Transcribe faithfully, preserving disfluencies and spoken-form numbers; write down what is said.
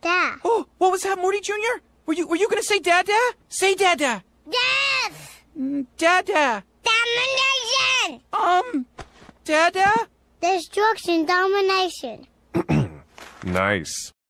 Dada. Oh, what was that, Morty Junior? Were you were you gonna say Dada? Say Dada. Death! Mm, Dada. Domination! Um, Dada? Destruction, domination. Nice.